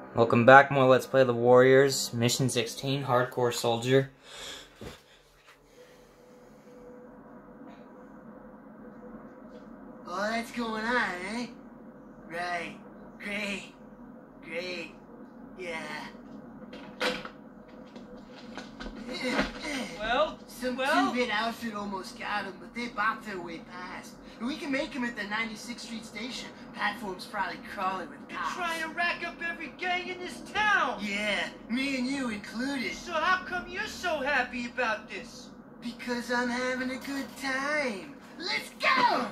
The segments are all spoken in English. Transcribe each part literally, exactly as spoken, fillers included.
Welcome back, more Let's Play the Warriors, Mission sixteen, Hardcore Soldier. Oh, that's going on, eh? Right. Great. Great. Yeah. Well, Some well? two-bit outfit almost got him, but they bopped their way past. And we can make him at the ninety-sixth Street station. Platform's probably crawling with cops. Trying to rack up every gang in this town. Yeah, me and you included. So how come you're so happy about this? Because I'm having a good time. Let's go!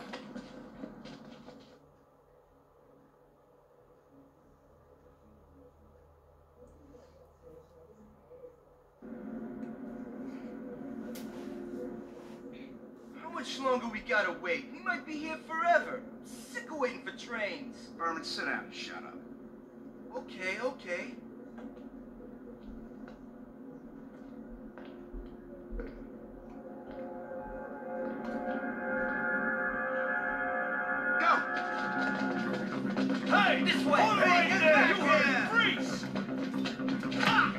How much longer we gotta wait? We might be here forever. Sick of waiting for trains. Berman, sit down and shut up. Okay, okay. Go! Hey, this way! Hold Hey, right get there, back you here! heard Freeze! Ah!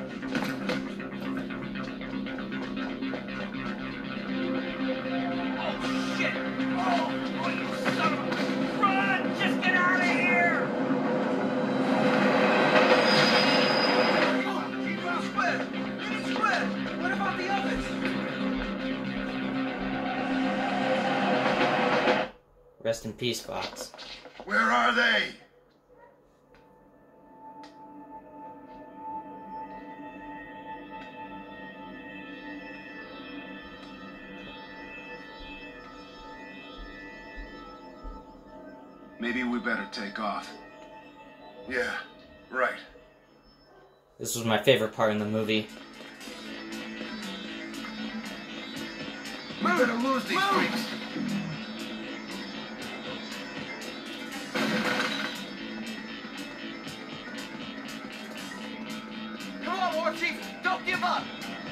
Oh, shit! Oh, oh, you son of a... Run! Just get out of here! Come on, keep out square! Get it square! What about the others? Rest in peace, Fox. Where are they? Maybe we better take off. Yeah, right. This was my favorite part in the movie. We better lose these freaks. Come on, War Chief! Don't give up!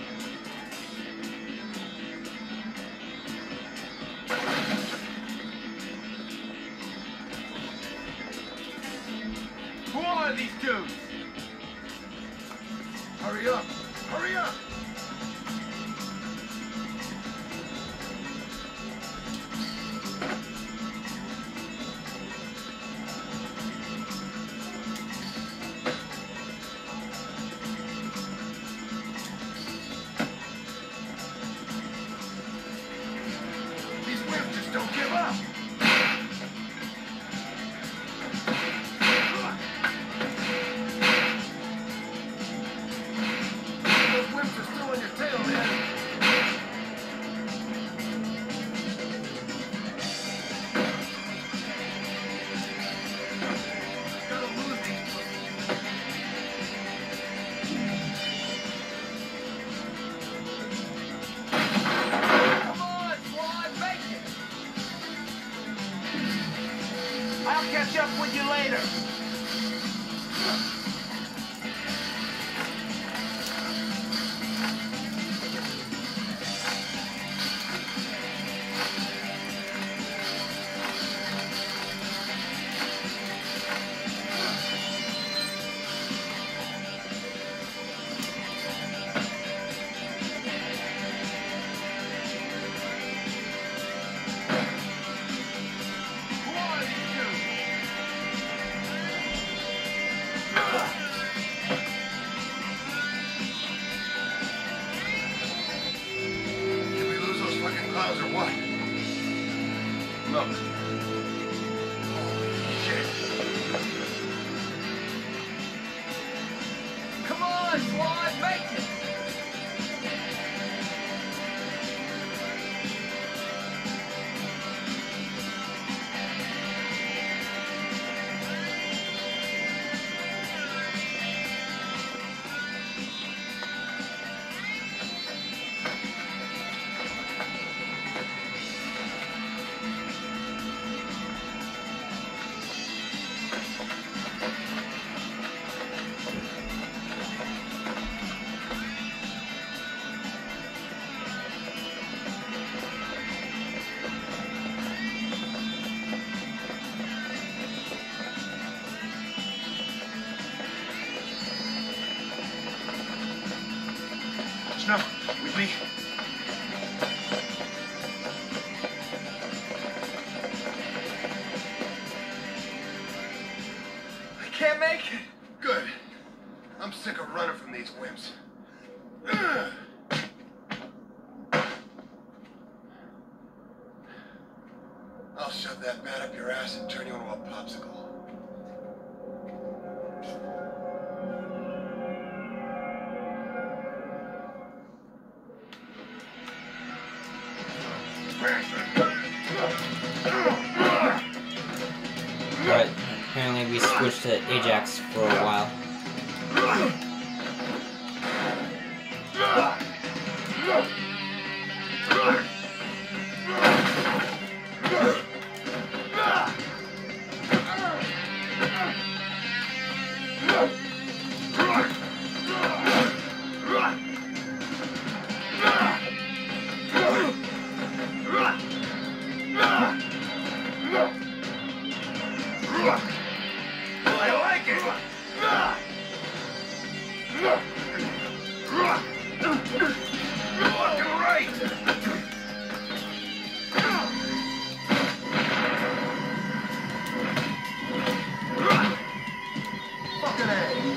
Who are these dudes? Hurry up! Hurry up! These wimps just don't give up! Those wimps are still on your tail, man. Gotta lose these. Come on, squad, make it! I'll catch up with you later. Who are these dudes? Did we lose those fucking clouds or what? Look. Holy shit. Come on, squad, make it! Snow, with me? I can't make it. Good. I'm sick of running from these wimps. I'll shove that bat up your ass and turn you into a popsicle. But apparently we switched to Ajax for a while. I like it. Fucking right. Fucking A.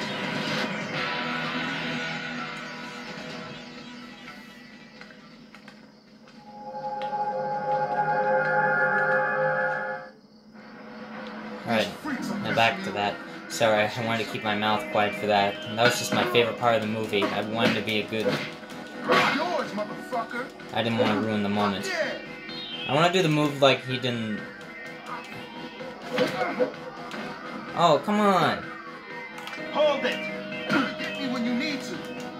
Alright, now back to that. Sorry, I wanted to keep my mouth quiet for that. And that was just my favorite part of the movie. I wanted to be a good... Yours, motherfucker. I didn't want to ruin the moment. Yeah. I want to do the move like he didn't... Oh, come on! Hold it. Get me when you need to.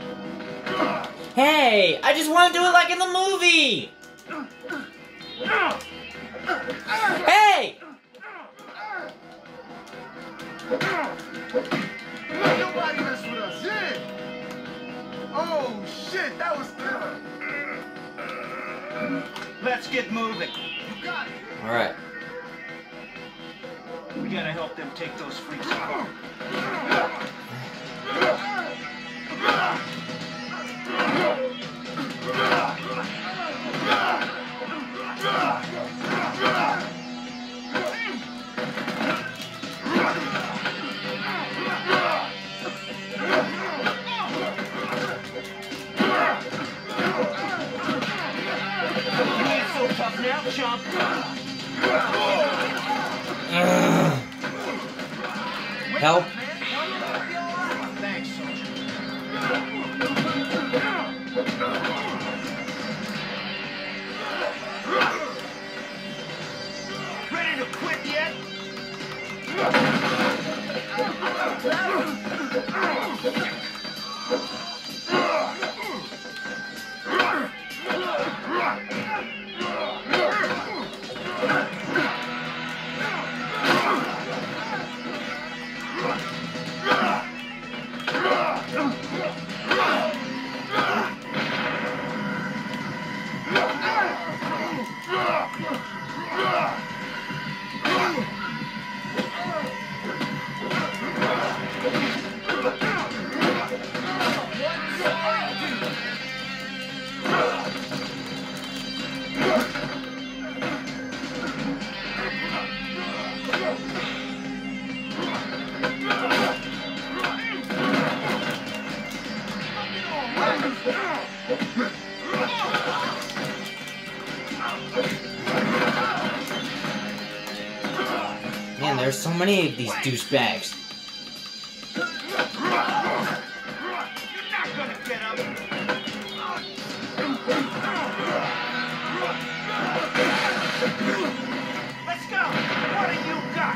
Hey! I just want to do it like in the movie! Hey! Nobody mess with us, yeah. Oh shit, that was good. Let's get moving. You got it. Alright. We gotta help them take those freaks out. You ain't so tough now, chump. Ugh. Help! Thanks, soldier. Ready to quit yet? Man, there's so many of these douchebags. You're not gonna get up. Let's go. What do you got?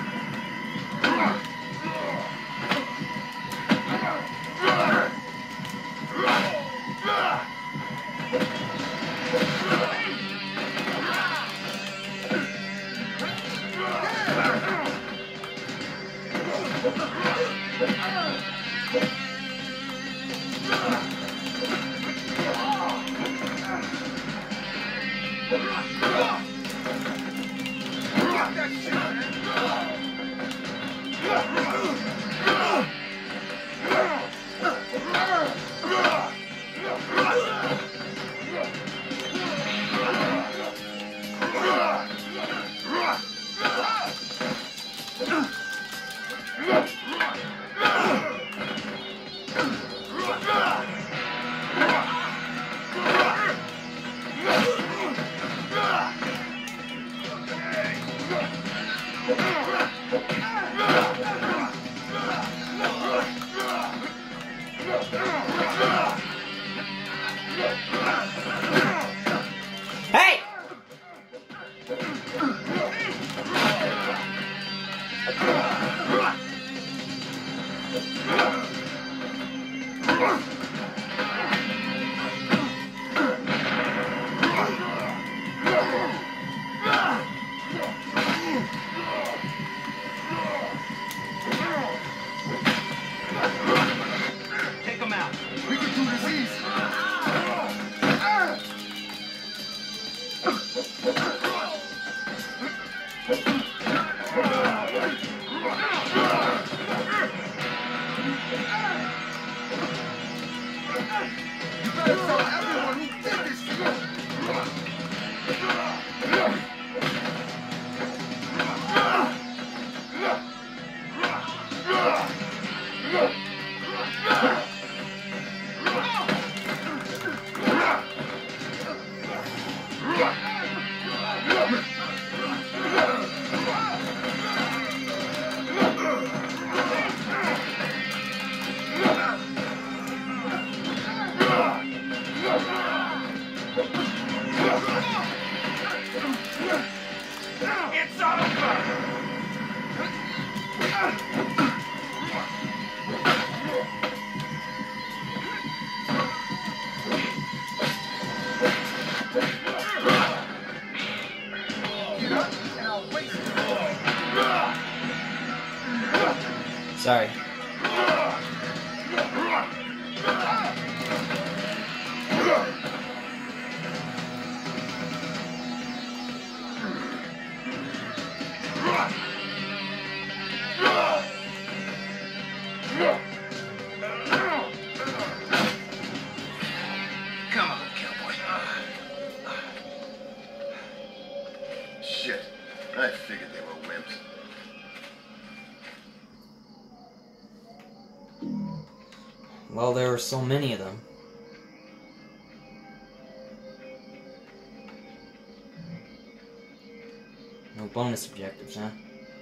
Take him out. We can do this easy. You better tell everyone who did this to you. It's over. Get up and I'll waste it. Sorry. Come on, cowboy. Shit. I figured they were wimps. Well, there were so many of them. No bonus objectives, huh?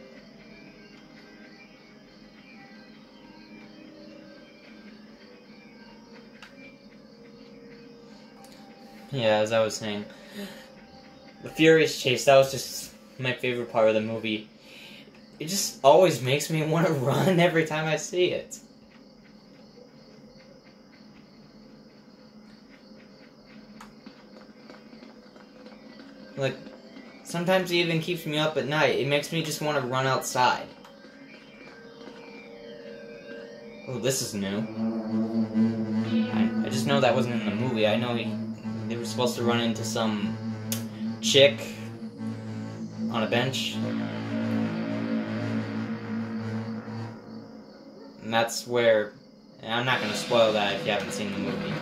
Yeah, as I was saying, the Furious Chase, that was just my favorite part of the movie. It just always makes me want to run every time I see it. Like, sometimes it even keeps me up at night. It makes me just want to run outside. Oh, this is new. I, I just know that wasn't in the movie. I know he, they were supposed to run into some chick on a bench. And that's where... And I'm not going to spoil that if you haven't seen the movie.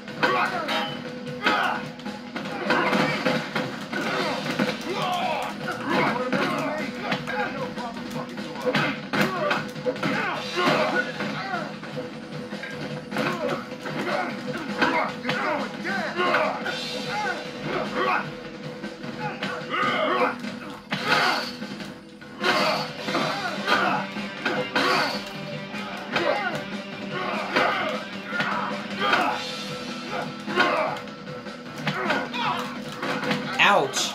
Ouch!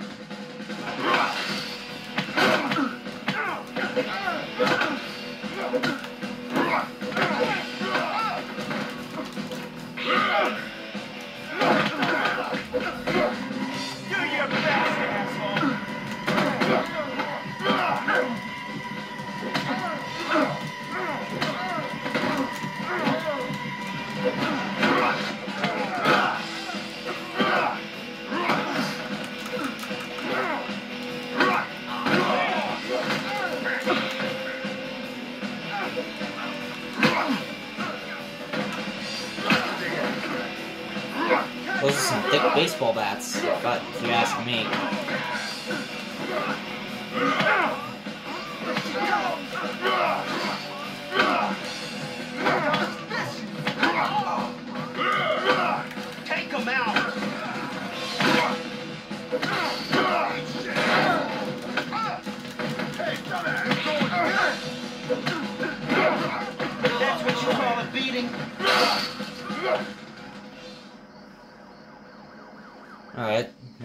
Those are some thick baseball bats, but if you ask me. Take him out. That's what you call a beating? Alright.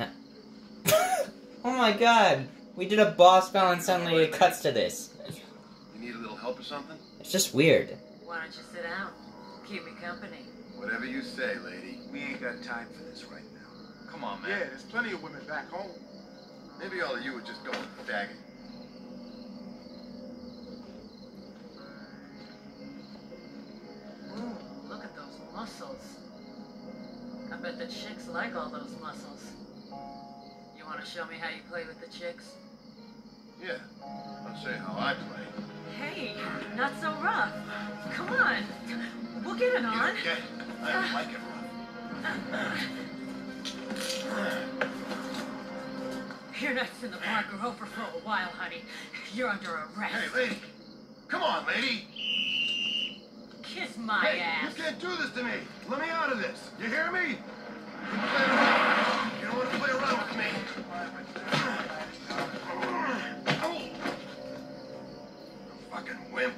Oh my god! We did a boss battle and suddenly it cuts to this. You need a little help or something? It's just weird. Why don't you sit down? Keep me company. Whatever you say, lady. We ain't got time for this right now. Come on, Yeah, man. there's plenty of women back home. Maybe all of you would just go with the faggot. Ooh, look at those muscles. I bet the chicks like all those muscles. You want to show me how you play with the chicks? Yeah. I'll show you how I play. Hey, not so rough. Come on. We'll get it on. You get it. I don't like it rough. Your nights in the park are over for a while, honey. You're under arrest. Hey, lady. Come on, lady. Kiss my Hey, ass. you can't do this to me. Let me out of this. You hear me? Quit playing around. You don't want to play around with me. Oh. Fucking wimp.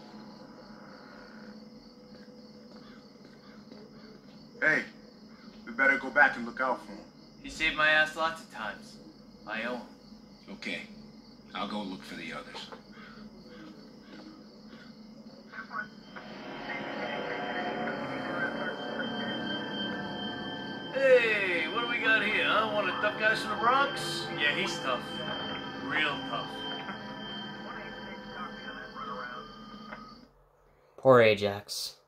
Hey, we better go back and look out for him. He saved my ass lots of times. I owe him. Okay, I'll go look for the others. Hey, what do we got here, huh? One of the tough guys from the Bronx? Yeah, he's tough. Real tough. Poor Ajax.